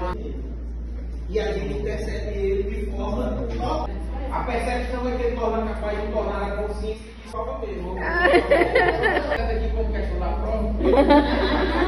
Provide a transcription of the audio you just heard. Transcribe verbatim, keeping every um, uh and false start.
E a gente percebe ele de forma. A percepção é que ele torna capaz de tornar a consciência de forma mesmo. Vamos aqui como questão da prova.